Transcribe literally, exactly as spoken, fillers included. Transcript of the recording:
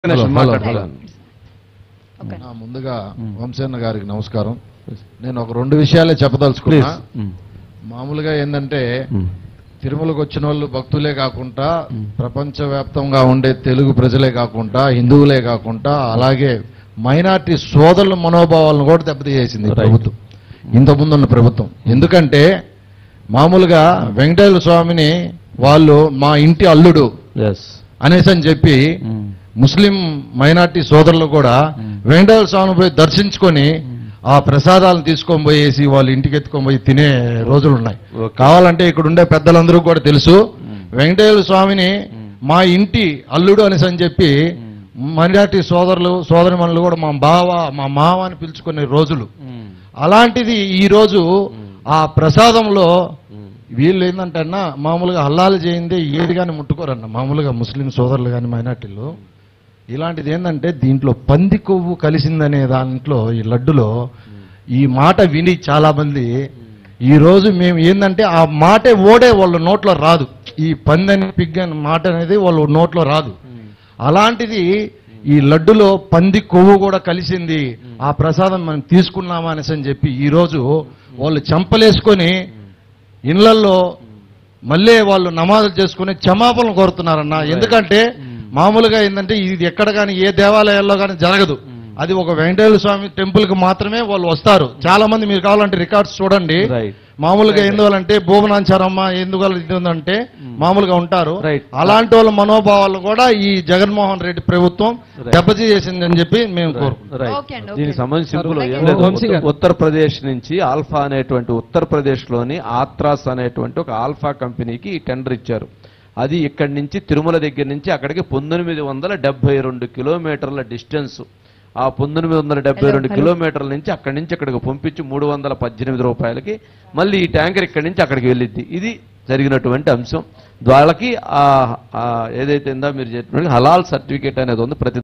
ముందుగా వంశన్న గారికి నమస్కారం. నేను ఒక రెండు విషయాలే చెప్పదలుచుకున్నా. మామూలుగా ఏంటంటే తిరుమలకు వచ్చిన వాళ్ళు భక్తులే కాకుండా ప్రపంచవ్యాప్తంగా ఉండే తెలుగు ప్రజలే కాకుండా హిందువులే కాకుండా అలాగే మైనార్టీ సోదరుల మనోభావాలను కూడా దెబ్బతీసేసింది ప్రభుత్వం, ఇంతకుముందున్న ప్రభుత్వం. ఎందుకంటే మామూలుగా వెంకటేశ్వర స్వామిని వాళ్ళు మా ఇంటి అల్లుడు అనేసి అని చెప్పి ముస్లిం మైనార్టీ సోదరులు కూడా వెంకటేశ్వర స్వామిని పోయి దర్శించుకొని ఆ ప్రసాదాలను తీసుకొని పోయేసి వాళ్ళు ఇంటికి ఎత్తుకొని పోయి తినే రోజులు ఉన్నాయి. కావాలంటే ఇక్కడ ఉండే పెద్దలందరూ కూడా తెలుసు, వెంకటేశ్వర స్వామిని మా ఇంటి అల్లుడు అనేసి అని చెప్పి మైనార్టీ సోదరులు సోదరిమణులు కూడా మా బావ మా మావ అని పిలుచుకునే రోజులు. అలాంటిది ఈరోజు ఆ ప్రసాదంలో వీళ్ళు ఏంటంటే అన్న మామూలుగా హల్లాలు చేయిందే ఏది కానీ ముట్టుకోరన్న మామూలుగా ముస్లిం సోదరులు కానీ మైనార్టీలు. ఇలాంటిది ఏంటంటే దీంట్లో పంది కొవ్వు కలిసిందనే దాంట్లో ఈ లడ్డులో ఈ మాట విని చాలా మంది ఈరోజు మేము ఏంటంటే ఆ మాటే ఓడే వాళ్ళ నోట్లో రాదు, ఈ పంది అని పిగ్గని మాట అనేది వాళ్ళ నోట్లో రాదు. అలాంటిది ఈ లడ్డులో పంది కొవ్వు కూడా కలిసింది, ఆ ప్రసాదం మనం తీసుకున్నామా అనేసి అని చెప్పి ఈరోజు వాళ్ళు చంపలేసుకొని ఇళ్లల్లో మళ్ళీ వాళ్ళు నమాజులు చేసుకుని క్షమాపణలు కోరుతున్నారన్న. ఎందుకంటే మామూలుగా ఏంటంటే ఇది ఎక్కడ కానీ ఏ దేవాలయాల్లో కానీ జరగదు, అది ఒక వెంకటేశ్వర స్వామి టెంపుల్ కి మాత్రమే వాళ్ళు వస్తారు. చాలా మంది మీరు కావాలంటే రికార్డ్స్ చూడండి. మామూలుగా ఎందువల్లంటే భువనాచారమ్మ ఎందుకంటే మామూలుగా ఉంటారు. అలాంటి వాళ్ళ మనోభావాలు కూడా ఈ జగన్మోహన్ రెడ్డి ప్రభుత్వం దెబ్బతీసేసిందని చెప్పి మేము కోరుకుంటున్నాం. దీనికి సంబంధించి ఉత్తరప్రదేశ్ నుంచి ఆల్ఫా అనేటువంటి ఉత్తరప్రదేశ్ లోని ఆత్రాస్ అనేటువంటి ఒక ఆల్ఫా కంపెనీకి టెండర్ ఇచ్చారు. అది ఇక్కడి నుంచి తిరుమల దగ్గర నుంచి అక్కడికి పంతొమ్మిది వందల డెబ్బై రెండు కిలోమీటర్ల డిస్టెన్స్. ఆ పంతొమ్మిది వందల డెబ్బై రెండు కిలోమీటర్ల నుంచి అక్కడి నుంచి అక్కడికి పంపించి మూడు వందల పద్దెనిమిది రూపాయలకి మళ్ళీ ఈ ట్యాంకర్ ఇక్కడి నుంచి అక్కడికి వెళ్ళిద్ది. ఇది జరిగినటువంటి అంశం. వాళ్ళకి ఏదైతే ఉందో మీరు చెప్పినట్టు హలాల్ సర్టిఫికేట్ అనేది ఉంది. ప్రతి